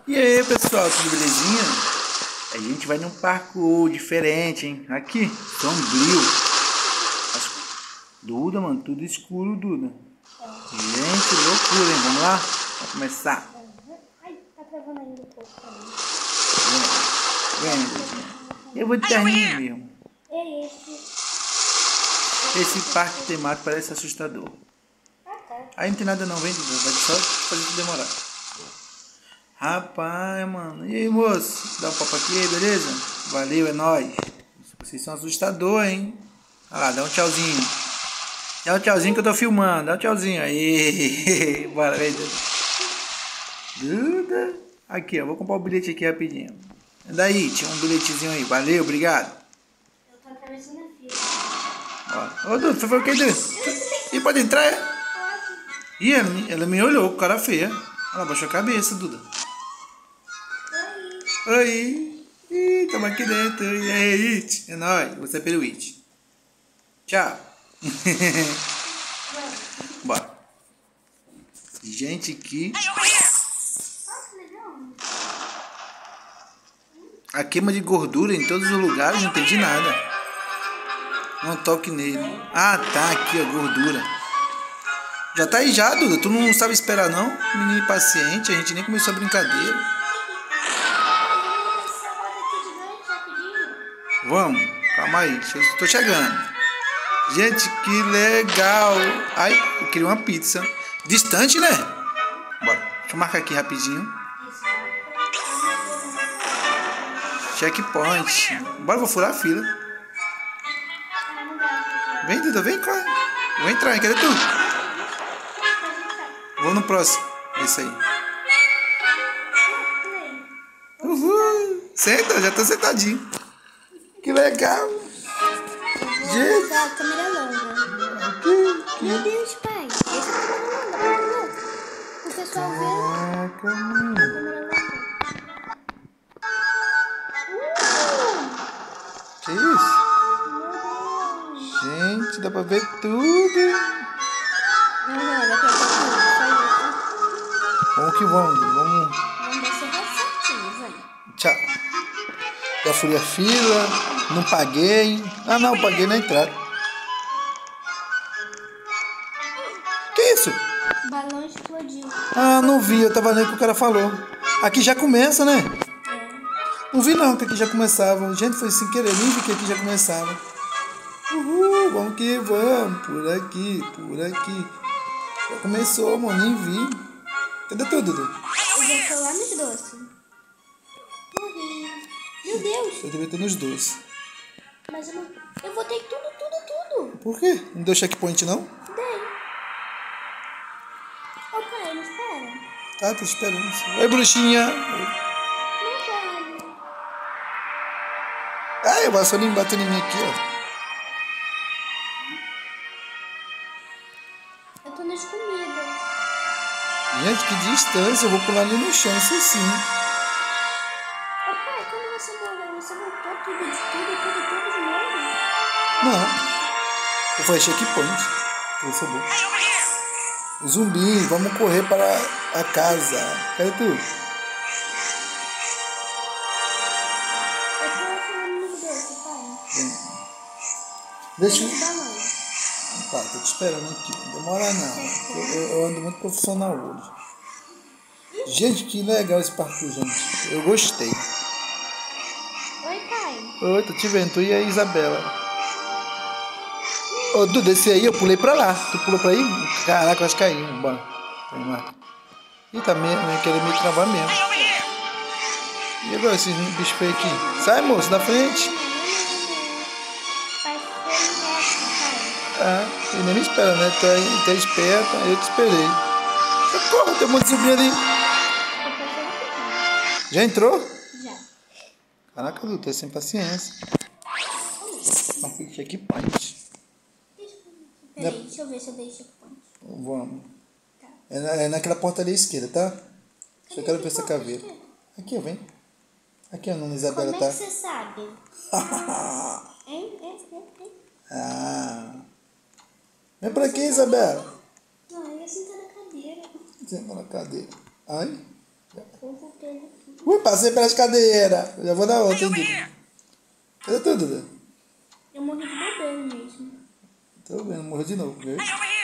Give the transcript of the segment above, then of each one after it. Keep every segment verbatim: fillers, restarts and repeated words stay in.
E aí pessoal, tudo belezinha? A gente vai num parkour diferente, hein? Aqui, sombrio. Duda, mano, tudo escuro, Duda. Gente, loucura, hein? Vamos lá? Vamos começar. Ai, tá travando ainda um pouco também. Vem, vem. Eu vou de terninho mesmo. É esse. Esse parque temático parece assustador. Ah, tá. Aí não tem nada não, vem, Duda. Vai só fazer isso demorar. Rapaz, mano. E aí, moço? Dá um papo aqui, beleza? Valeu, é nóis. Vocês são assustadores, hein? Olha lá, dá um tchauzinho. Dá um tchauzinho que eu tô filmando. Dá um tchauzinho. Aí. Bora, vem, Duda. Duda. Aqui, ó. Vou comprar o bilhete aqui rapidinho. Daí, tinha um bilhetezinho aí. Valeu, obrigado. Eu tô atravessando a fila. Ó. Ô, Duda, foi, foi o que, Duda? E pode entrar, é? Pode. Ih, ela, me- ela me olhou com cara feia. Ela baixou a cabeça, Duda. Oi. Oi! Ih, tamo aqui dentro. E aí, It? É nóis. Você é pelo It. Tchau. Bora. Gente, que... Ah, que legal. A queima de gordura em todos os lugares, não entendi nada. Não toque nele. Ah, tá. Aqui, ó, gordura. Já tá aí já, Duda. Tu não sabe esperar, não? Menino impaciente. A gente nem começou a brincadeira. Essa roda aqui gigante, rapidinho. Vamos. Calma aí. Deixa eu... Tô chegando. Gente, que legal. Ai, eu queria uma pizza. Distante, né? Bora. Deixa eu marcar aqui rapidinho. Checkpoint. Bora, vou furar a fila. Ah, não dá. Vem, Duda, vem, corre. Vou entrar, hein? Cadê tu? Vou no próximo. Esse aí. Uhul. Senta, já tô sentadinho. Que legal. Vou usar a câmera longa. Meu Deus, pai. Essa é a câmera longa. O pessoal vê a Caraca, mano. câmera longa. Que isso? Uh, meu Deus. Gente, dá pra ver tudo. Não, dá pra ver tudo. Só Vamos que vamos, Duda. Vamos. isso. Vamos ver se é certinho, vai. Tchau. Já fui a fila, não paguei. Ah, não, paguei na entrada. Que isso? Balão explodiu. Ah, não vi, eu tava lendo o que o cara falou. Aqui já começa, né? É. Não vi não, que aqui já começava. Gente, foi sem querer, nem vi que aqui já começava. Uhul, vamos que vamos. Por aqui, por aqui. Já começou, mano, nem vi. Cadê tudo, Dudu? Eu já tô lá nos doces. Morri. Meu Deus. Eu devia ter nos dois. Mas eu não... Eu votei tudo, tudo, tudo. Por quê? Não deu checkpoint, não? Dei. Ô, pai, não espera. Ah, tô esperando. Oi, bruxinha. Não quero. Ah, eu passou nem batendo em mim aqui, ó. Eu tô nas comidas. Gente, que distância. Eu vou pular ali no chão, isso sim. Ô, pai, quando você morreu, você voltou tudo, de tudo, tudo, tudo de novo? Não. Eu falei checkpoint. Eu sou bom. Zumbi, vamos correr para a casa. Cadê tu? Eu tô falando nos doces, pai. Deixa Nos eu... balões. Tá, tô te esperando aqui. Não demora não. Eu, eu- eu ando muito profissional hoje. Gente, que legal esse parkour, gente. Eu gostei. Oi, pai. Oi, tô te vendo. Tu e a Isabela. Ô, Duda, esse aí eu pulei pra lá. Tu pulou pra aí? Caraca, quase caí. Bora. Vamos lá. Ih, tá meio, meio querendo me travar mesmo. E agora esses bichos feios aqui? Sai, moço, da frente. Pai, foi pai. Ah, ele nem me espera, né? Tu é, tu é esperto, aí eu te esperei. Socorro, tem um monte de zumbi ali. Já entrou? Já. Caraca, Duda, tá sem paciência. Marquei checkpoint. Peraí, deixa eu ver se eu dei checkpoint. Vamos. Tá. É, na, é naquela porta ali à esquerda, tá? Só quero ver essa caveira. Aqui, ó, vem. Aqui, ó, onde a Isabela Como é tá. que você sabe? Hein? Hein? Hein? Hein? Ah. Vem pra aqui, Isabela. Não, eu ia sentar na cadeira. Senta na cadeira. Ai. Ui, passei pelas cadeiras. Já vou dar outra, hein, Duda? Cadê tu, Duda? Eu morri de bebê mesmo. Tô vendo, morreu de novo, viu?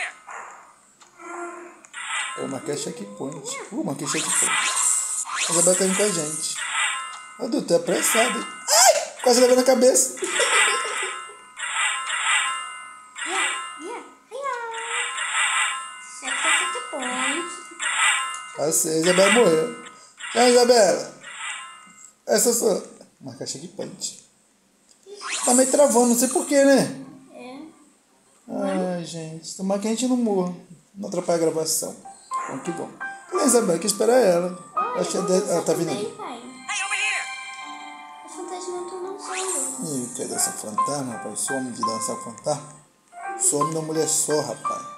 Eu marquei checkpoint. Uh, marquei checkpoint. A Isabela tá indo com a gente. Ô, Duda, tu é apressado, hein? Ai! Quase levou na cabeça. Passei, a Isabela morreu. Tchau, Isabela. Essa sua. Marca checkpoint. Tá meio travando, não sei porquê, né? É. Ai, gente. Tomara que a gente não morra. Não atrapalha a gravação. Bom, que bom. Cadê a Isabela? Que espera ela. Olha, Acho que é de... ela tá vindo também, aí. pai. O fantasma não tá dançando. Ih, quer dançar fantasma, rapaz? Some de dançar fantasma. Some da mulher só, rapaz.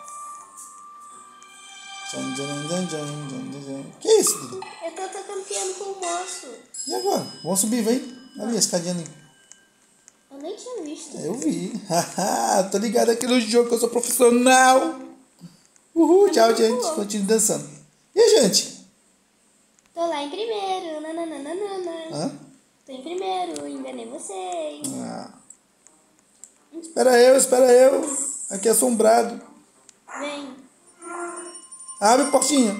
Que isso, Dudu? Eu tô tocando piano com o moço. E agora? Vamos subir, vem. Ali, a escadinha ali. Eu nem tinha visto. Eu vi. Tô ligado aqui no jogo que eu sou profissional. Uhul, tchau, gente. Continue dançando. E a gente? Tô lá em primeiro. Nananana. Hã? Tô em primeiro, enganei vocês. Ah. Espera eu, espera eu. Aqui é assombrado. Vem. Abre a portinha.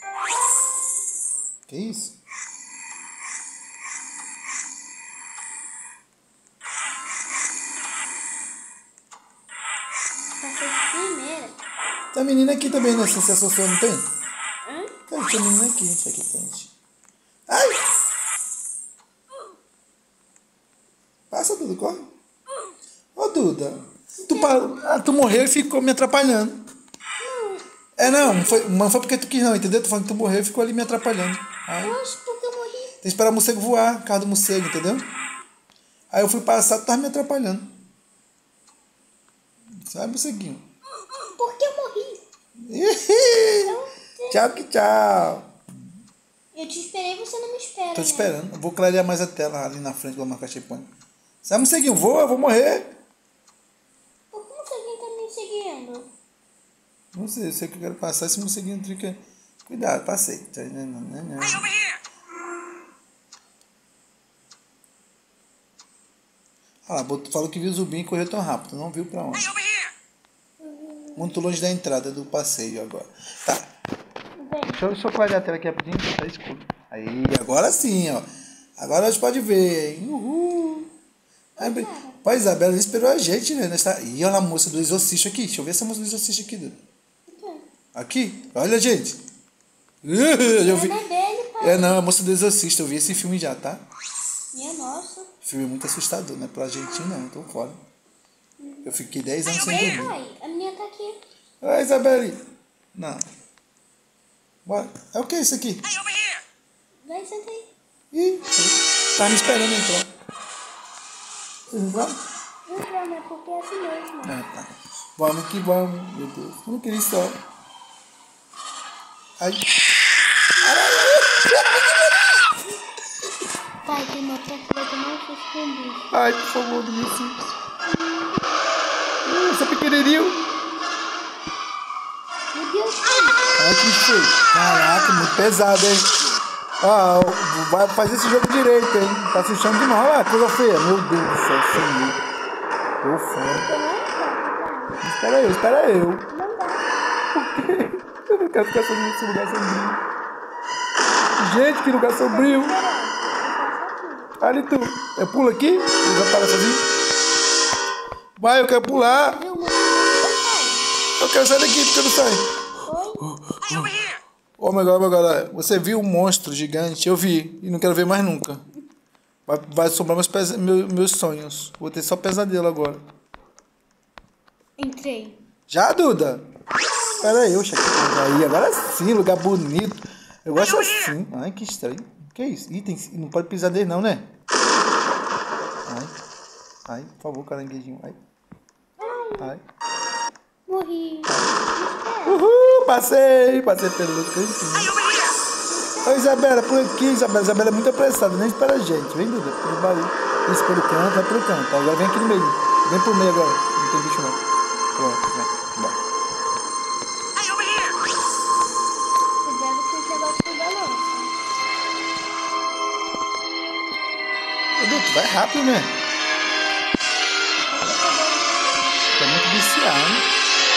Que isso? Passei de primeira. Tem a menina aqui também, né? Se associou, não tem? Hã? Tem, tem menina aqui. Aqui, frente. Ai! Passa, Duda, corre. Ô, Duda. Tu, parou, ah, tu morreu e ficou me atrapalhando. É, não, não foi, não foi porque tu quis não, entendeu? Tu falando que tu morreu e ficou ali me atrapalhando. Aí, Eu acho porque eu morri. tem que esperar o morcego voar, por causa do morcego, entendeu? Aí eu fui passar, tu tava me atrapalhando. Sai, morceguinho. Porque eu morri. Tchau que tchau. Eu te esperei, você não me espera. Tô te né? esperando. Eu vou clarear mais a tela ali na frente, vou marcar checkpoint. Sai, morceguinho, voa, eu vou morrer. Por como que alguém tá me seguindo? Não sei, eu sei que eu quero passar, esse morceguinho fica... Cuidado, passei. Ah, falou que viu o Zubinho e correu tão rápido, não viu pra onde. Muito longe da entrada do passeio agora. Tá. Deixa eu, deixa eu clarear a tela aqui rapidinho, tá escuro. Aí, agora sim, ó. Agora a gente pode ver, hein? Uhul. Aí, pô, a Isabela esperou a gente, né? Nós tá... Ih, olha a moça do exorcista aqui. Deixa eu ver essa moça do exorcista aqui, Dudu. Aqui? Olha, gente. Uh, eu vi. Não é dele, pai. É, não, é a moça do exorcista. Eu vi esse filme já, tá? Minha nossa. Filme muito assustador, né? Pra gente não, tô fora. Eu fiquei dez anos sem dormir. Pai, a menina tá aqui. Oi, Isabelle. Não. Bora. É o que isso aqui? Vai, senta aí. Ih, tá me esperando entrar. Vocês não sabem? Não, não é porque é assim mesmo. Ah, tá. Vamos que vamos, meu Deus. Eu não queria isso. Ai. Pai, tem uma porta que vai tomar um susto com um bicho. Ai, por favor, do meu filho. Esse é pequenininho. Meu Deus, pai. Olha que foi. Caraca, muito pesado, hein? Ó, vai fazer esse jogo direito, hein? Tá assustando demais. Olha lá, coisa feia. Meu Deus do céu, sumiu. Tô fora. Espera eu, espera eu. Não dá. Por quê? Eu não quero ficar sozinho nesse lugar sombrio. Gente, que lugar sombrio. Ali tu. Eu pulo aqui? Eu já para sozinho? Vai, eu quero pular. Viu, meu pai? Eu quero sair daqui porque eu não saio. Oi? Oh my god, oh my god. Você viu um monstro gigante? Eu vi. E não quero ver mais nunca. Vai, vai sobrar meus, pesa meus, meus sonhos. Vou ter só pesadelo agora. Entrei. Já, Duda? Espera aí, oxa. Aí, agora sim, lugar bonito. Eu gosto assim. Ai, que estranho. Que isso? Ih, tem, não pode pisar dele não, né? Ai. Ai, por favor, caranguejinho. Ai. Ai. Morri. Uhul, passei. Passei pelo cantinho. Ô, Isabela, por aqui, Isabela. Isabela é muito apressada, nem espera a gente. Vem, Duda, pelo barulho. Isso pelo canto, vai pelo canto. Agora vem aqui no meio. Vem pro meio agora. Não tem bicho não. Pronto, vem. Bora. Cuidado com esse negócio do balanço. Dudu, tu vai rápido, né? Tá muito viciado.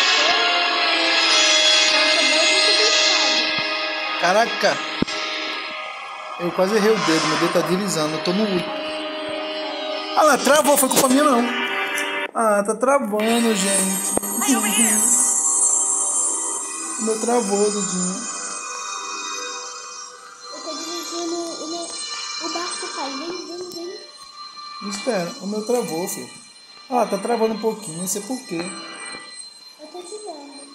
Caraca! Eu quase errei o dedo, meu dedo tá deslizando, eu tô no... Ah lá, travou, foi culpa minha não. Ah, tá travando, gente. O meu travou, Dudinho. Eu tô dirigindo o, meu, o barco, pai. Vem, vem, vem. Espera, o meu travou, filho. Ah, tá travando um pouquinho, não sei por quê. Eu tô te dando.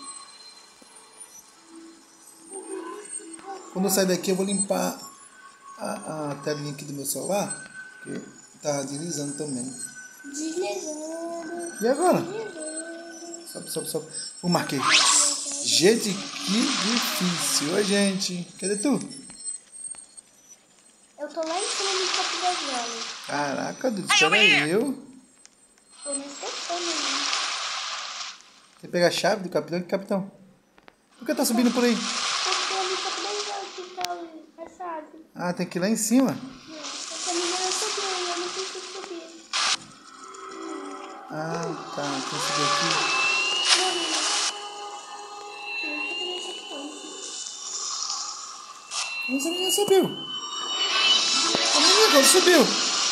Quando eu sair daqui, eu vou limpar a, a telinha aqui do meu celular, que tá deslizando também. Deslizando. E agora? Deslizando. Sobe, sobe, sobe. Eu marquei. Gente, que difícil. Oi, gente. Cadê tu? Eu tô lá em cima do Campo das Velhas. Caraca, Dudu, espera aí, eu. Tô me esquecendo, né? Você pega a chave do capitão? Que capitão? Por que tá subindo por aí? Porque ali tá Campo das Velhas que tá a chave. Ah, tem que ir lá em cima. Não, essa menina subiu e eu não consigo subir. Ah, tá. Tem que subir aqui. Essa menina subiu. A menina quando subiu.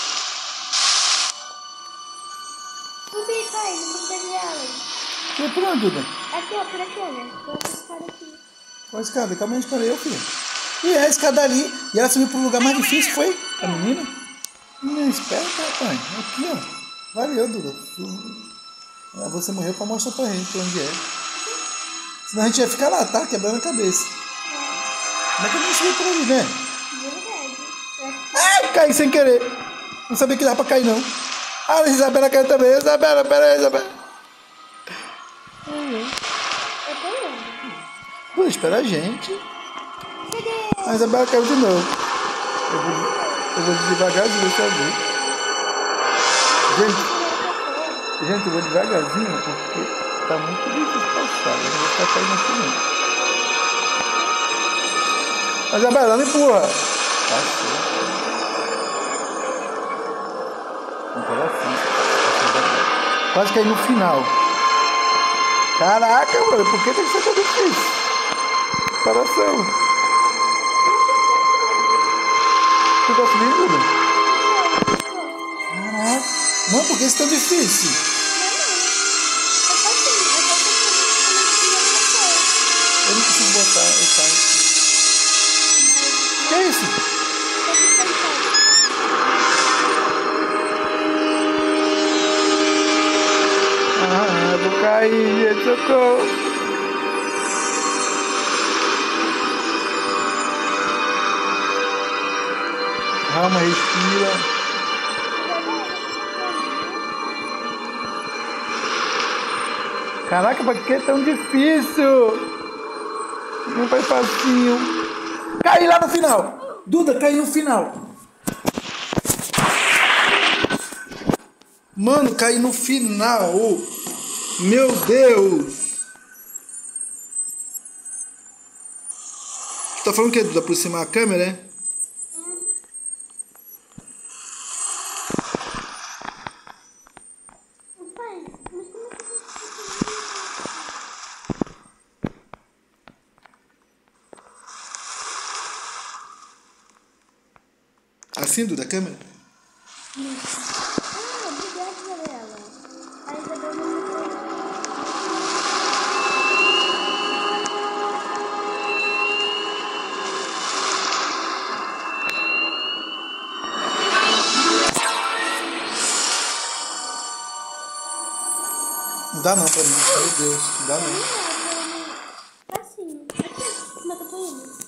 Subi, pai, no Campo das Velhas. Foi por onde, Duda? Aqui, ó, por aqui, olha. Por essa escada aqui. Qual a escada? Calma aí, espera eu, filho. E é a escada ali. E ela subiu pro lugar mais difícil, foi? A menina? Menina, esperta, rapaz. Aqui, ó. Valeu, Duda. Ah, você morreu pra mostrar pra gente onde é. Senão a gente ia ficar lá, tá? Quebrando a cabeça. Como é que a gente subiu por ali, né? Verdade. Ai, caí sem querer. Não sabia que dava pra cair, não. Ah, a Isabela caiu também. Isabela, pera aí, Isabela. Eu tô indo. Pô, espera a gente. Cadê? A Isabela caiu de novo. Eu vou, eu vou devagarzinho, deixa eu ver. Gente, gente, eu vou devagarzinho porque tá muito difícil passar. Eu não vou ficar caindo aqui, não. A Isabela, não empurra. Passou. Quase caí no final. Caraca, mano, por que tem que ser tão difícil? Coração. Tu tá subindo, Duda? Caraca. Mano, por que isso é tão difícil? Eu não consigo botar, eu caio. Que é isso? Ah, eu vou cair, gente, socorro. Calma, respira. Caraca, por que é tão difícil? Não foi facinho. Caí lá no final. Duda, caí no final. Mano, caí no final. Meu Deus. Tu tá falando o que, Duda? Aproximar a câmera, é? Assim, Duda, a câmera? Ah, obrigada, Isabela. A Isabela não me fez. Não dá não pra mim, meu Deus, não dá não. Assim, aqui, como é que eu tô indo?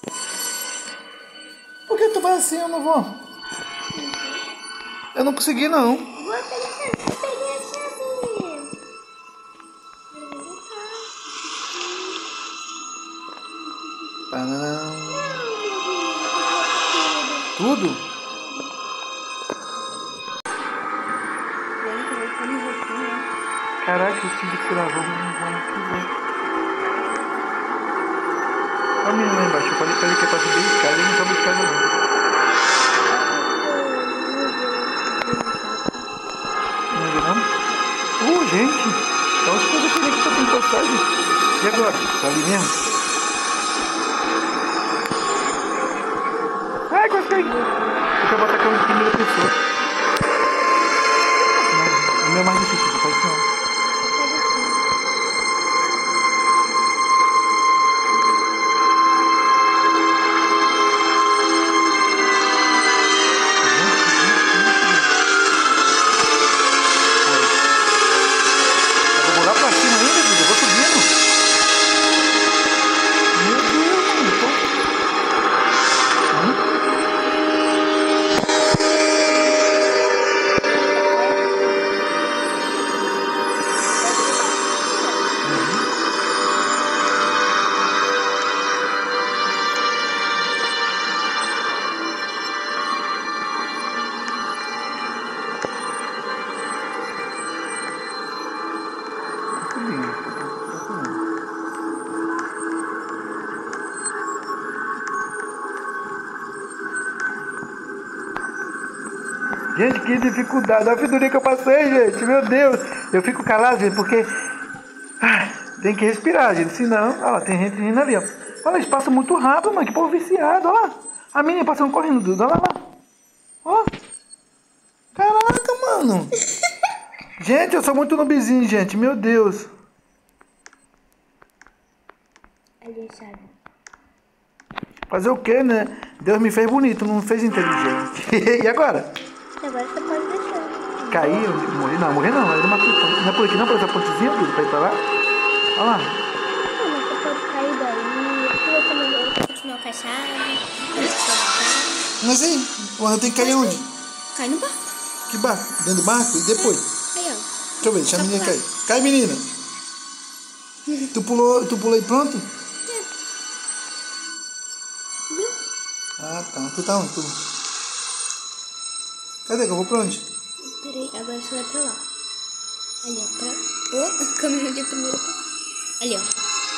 Por que tu vai assim, eu não vou? Eu não consegui não. Vou pegar a chave, eu peguei a chave. Pananã. Tudo? Caraca, eu tive que curar, vamos, vamos aqui, vamos. Olha a menina lá embaixo, eu falei pra ele que é pra subir a escada, ele não sobe a escada não. sai. E agora? Tá ali mesmo? Ai, quase caí. Eu quero botar a câmera de primeira pessoa. Não, o meu é mais difícil, não faz isso não. Gente, que dificuldade. Olha a figurinha que eu passei, gente. Meu Deus. Eu fico calado, gente, porque... Ai, tem que respirar, gente. Senão... Olha lá, tem gente rindo ali, ó. Olha, eles passam muito rápido, mano. Que povo viciado. Olha lá. A menina passando correndo, Dudu. Olha lá. Ó. Caraca, mano. Gente, eu sou muito noobzinho, gente. Meu Deus. Ali, sabe? Fazer o quê, né? Deus me fez bonito, não me fez inteligente. E agora? Agora você pode deixar. Caiu, morri. Não, morri não. Era uma ponte. Não é por aqui não, por essa pontezinha, Dudu, pra ir pra lá? Olha lá. Não, mas você pode cair daí. Se você não vai continuar com a chave. Mas aí, eu tenho que cair onde? Cai no barco. Que barco? Dentro do barco? E depois? Aí, ó. Deixa eu ver, deixa a menina cair. Cai, menina. Tu pulou, tu pulou e pronto? Viu? Ah, tá. Tu tá onde? Tu... Cadê que eu vou pra onde? Peraí, agora você vai pra lá. Ali, ó. Pra... Oh, caminhão de primeiro. Ali, ó.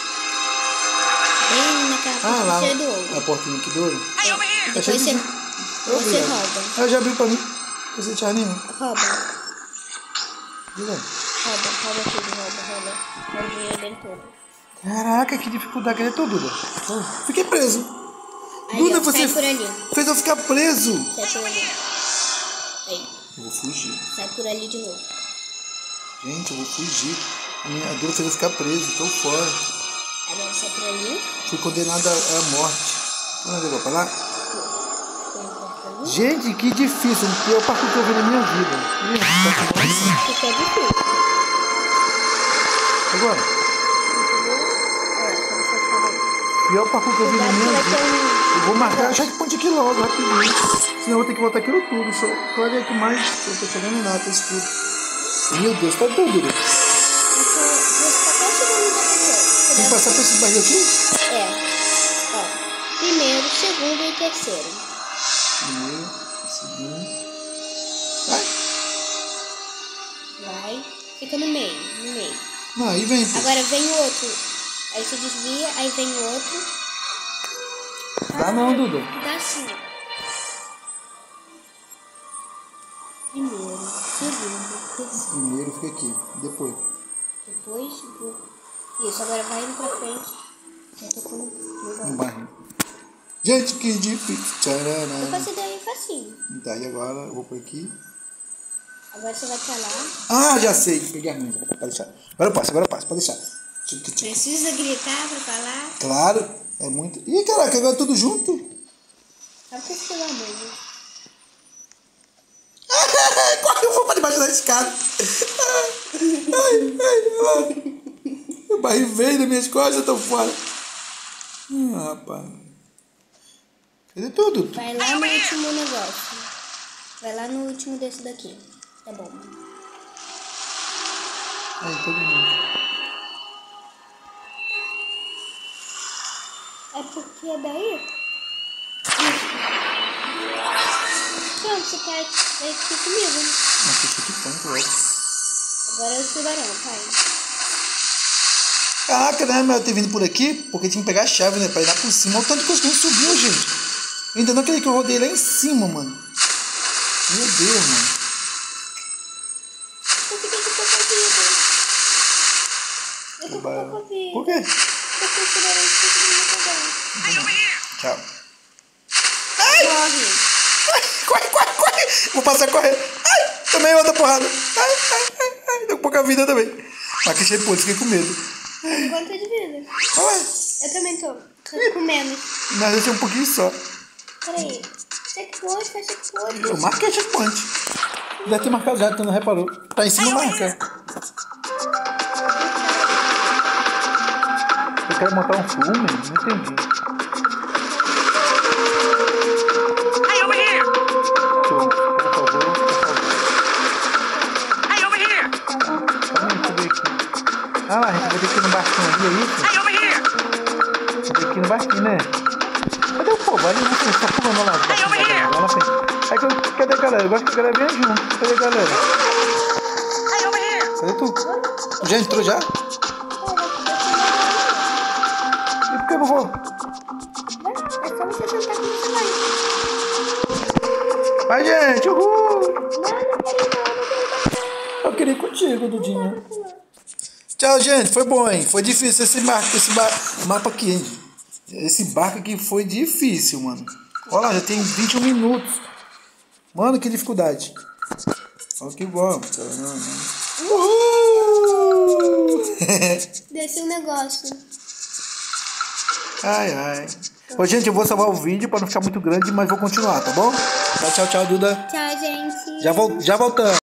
Bem naquela Ah, lá. portinha do ouro. A portinha aqui do ouro. É. Tá Depois cheio de você, gente. você Obrigado. rouba. Ah, já abriu pra mim. Você tinha nenhum. Rouba. Diga. Rouba, rouba tudo, rouba, rouba. Rouba o dinheiro dele todo. Caraca, que dificuldade que ele é todo, Duda. Fiquei preso. Ali, Duda, ó, você sai por ali. fez eu ficar preso. Sai por ali. Aí, Eu vou fugir. sai por ali de novo. Gente, eu vou fugir. A minha Duda fez eu ficar preso. Tô fora. Agora sai por ali. Fui condenado à morte. Vamos levar pra lá? Gente, que difícil. O pior parkour que eu vi na minha vida. Ih, tá com nossa. Fica difícil. Agora, É, só você falar aí. pior parkour que eu vi na Cuidado que minha vai vida. ter um... Eu vou marcar a checkpoint aqui logo, rapidinho. Senão eu vou ter que voltar aquilo tudo. Só claro aqui mais. Eu tô chegando nada, isso tudo. Meu Deus, tá doido. Você tá quase chegando no primeiro. Tem que passar por esse barril aqui? É. Ó. Primeiro, segundo e terceiro. Primeiro, segundo. Vai. Vai. Fica no meio, no meio. Não, aí vem. Pô. Agora vem o outro. Aí você desvia, aí vem o outro. Dá não, Duda. Dá sim. Primeiro, segundo, terceiro. Primeiro fica aqui. Depois. Depois, do... Isso, agora vai indo pra frente. Eu tô com no No barril. Gente, que difícil. Tcharará. Eu passei daí facinho. Tá, e agora eu vou por aqui. Agora você vai pra lá. Ah, já sei. Peguei a minha. Pode deixar. Agora eu passo, agora eu passo. Pode deixar. Tchic, tchic. Precisa gritar pra falar. Claro. É muito... Ih, caraca, agora é tudo junto. Sabe o que você vai mesmo? Corre, eu vou pra debaixo da escada. Ai, ai, ai. O barril veio das minhas costas, eu tô fora. Ah, rapaz. Cadê tudo? Vai lá no último negócio. Vai lá no último desse daqui. Tá bom. Aí, todo mundo. É porque é daí? Pronto, você cai aqui comigo. Não, que fique ponto logo. Agora é o tubarão, pai. Caraca, né? Melhor ter vindo por aqui, porque tinha que pegar a chave, né? Pra ir lá por cima. Olha o tanto de coisa que a gente subiu, gente. Eu ainda não queria que eu rodei lá em cima, mano. Meu Deus, mano. Eu fiquei com teu partido. Eu tô com pai. Por quê? Por quê? Porque o segurança fica me Tchau. Morre. Corre, corre, corre. Vou passar correndo. Ai, também outra porrada. Ai, ai, ai, ai. Deu pouca vida também. Mas que cheio de ponto, fiquei com medo. Quanto de vida? Ué, Eu também tô. Tô com menos. mas esse é um pouquinho só. Peraí. Checkpoint, faz checkpoint. Eu marquei checkpoint. Deve ter marcado já, tu não reparou. Tá em cima, marca. Você quer montar um filme? Não entendi. Hey, over here! Por favor, por favor. Hey, over here! Calma aí, deixa eu ver aqui. Ah, a gente vai ter que ir no barquinho ali, é isso? Hey, over here! Vai ter que ir no barquinho, né? Cadê o povo? Ali não sei, tá pulando lá. Hey, over here! Lá na frente. Aí, que- cadê a galera? Eu gosto que a galera venha junto. Cadê a galera? Hey, over here! Cadê tu? Tu já entrou já? E por que eu não vou? É só você sentar aqui no celular. Vai, gente, uhul! Não, não quero não, Eu queria ir contigo, Dudinho. não quero. Tchau, gente. Foi bom, hein? Foi difícil esse mapa, esse ba- mapa aqui, hein? Esse barco aqui foi difícil, mano. Olha lá, já tem vinte e um minutos. Mano, que dificuldade. Olha que bom. Uhul! Desce um negócio. Ai, ai. Ô, gente, eu vou salvar o vídeo pra não ficar muito grande, mas vou continuar, tá bom? Tchau, tchau, tchau, Duda. Tchau, gente. Já, vol já voltamos.